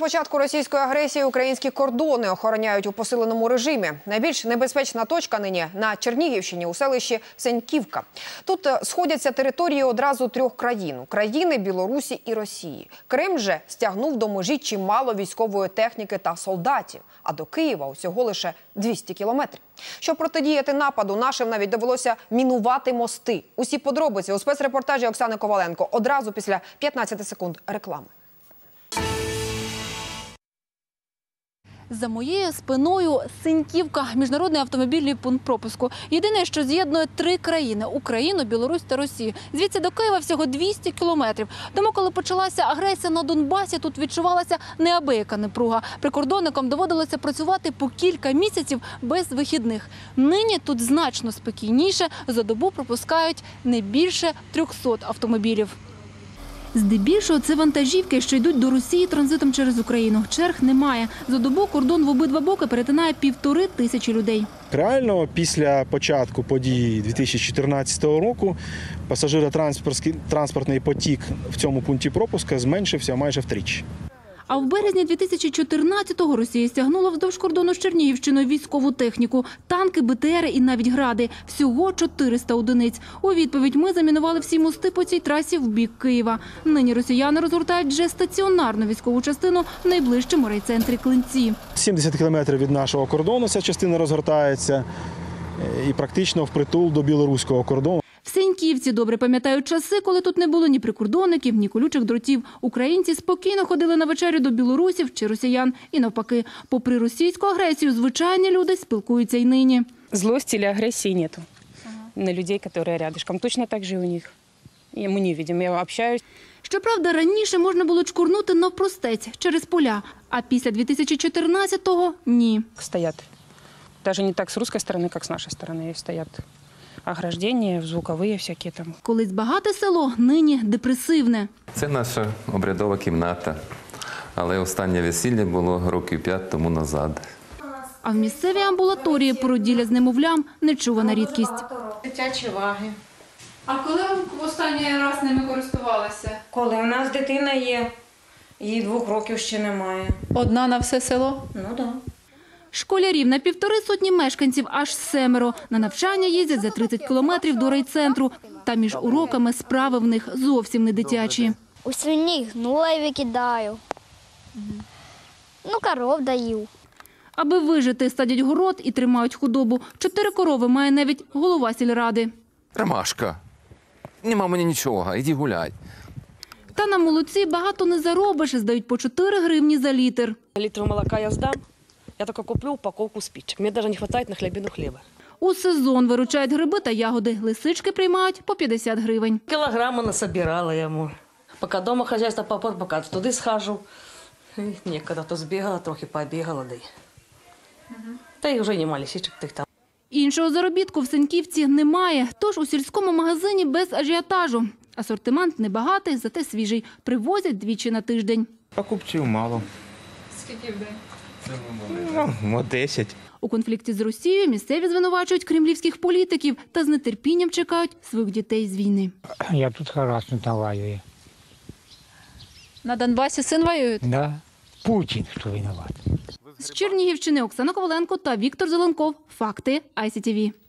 початку російської агресії українські кордони охороняють у посиленому режимі. Найбільш небезпечна точка нині на Чернігівщині у селищі Сеньківка. Тут сходяться території одразу трьох країн – України, Білорусі і Росії. Крим же стягнув до межі чимало військової техніки та солдатів, а до Києва усього лише 200 кілометрів. Щоб протидіяти нападу, нашим навіть довелося мінувати мости. Усі подробиці у спецрепортажі Оксани Коваленко одразу після 15 секунд реклами. За моєю спиною Сеньківка – міжнародний автомобільний пункт пропуску. Єдине, що з'єднує три країни – Україну, Білорусь та Росію. Звідси до Києва всього 200 кілометрів. Тому, коли почалася агресія на Донбасі, тут відчувалася неабияка напруга. Прикордонникам доводилося працювати по кілька місяців без вихідних. Нині тут значно спокійніше. За добу пропускають не більше 300 автомобілів. Здебільшого це вантажівки, що йдуть до Росії транзитом через Україну. Черг немає. За добу кордон в обидва боки перетинає 1500 людей. Реально, після початку подій 2014 року пасажиротранспортний потік в цьому пункті пропуску зменшився майже втричі. А в березні 2014-го Росія стягнула вздовж кордону з Чернігівщиною військову техніку – танки, БТРи і навіть гради. Всього 400 одиниць. У відповідь ми замінували всі мости по цій трасі в бік Києва. Нині росіяни розгортають вже стаціонарну військову частину в найближчому райцентрі Клинці. 70 кілометрів від нашого кордону ця частина розгортається і практично впритул до білоруського кордону. В Сеньківці добре пам'ятають часи, коли тут не було ні прикордонників, ні колючих дротів. Українці спокійно ходили на вечерю до білорусів чи росіян. І навпаки, попри російську агресію, звичайні люди спілкуються й нині. Злости или агрессии нету на людей, которые рядышком. Точно так же и у них. И мы не видим, я общаюсь. Щоправда, раніше можна було чкурнути навпростець, через поля. А після 2014-го – ні. Стоят. Даже не так с русской стороны, как с нашей стороны. Стоят ограждения, звуковые всякие там. Колись багате село, нині депресивне. Це наша обрядова кімната, але останнє весілля було років 5 тому назад. А в місцевій амбулаторії породілля з немовлям – нечувана рідкість. Дитячі ваги. А коли ви в останній раз ними користувалися? Коли у нас дитина є, їй 2 років ще немає. Одна на все село? Ну так. Школярів на 150 мешканців аж 7. На навчання їздять за 30 кілометрів до райцентру. Та між уроками справи в них зовсім не дитячі. У свині гной викидаю. Коров даю. Аби вижити, садять город і тримають худобу. 4 корови має навіть голова сільради. Ромашка, нема мені нічого, іди гуляй. Та на молоці багато не заробиш, здають по 4 гривні за літр. Литр молока я сдам, я только куплю упаковку спичек. Мне даже не хватает на хлебину хлеба. У сезон виручають гриби та ягоди. Лисички приймають по 50 гривень. Килограмма насобирала ему. Пока дома хозяйство попад, пока туди схожу. Некогда, то збігала, трохи побігала. Та й вже нема лисичок тих там. Іншого заробітку в Сеньківці немає, тож у сільському магазині без ажіотажу. Асортимент небагатий, зате свіжий. Привозять 2 на тиждень. Покупців мало. Скільки в день? 10. У конфлікті з Росією місцеві звинувачують кремлівських політиків та з нетерпінням чекають своїх дітей з війни. Я тут хараснута воюю. На Донбасі син воює? Да. Путін, хто винуват. З Чернігівщини Оксана Коваленко та Віктор Зеленков. Факти ICTV.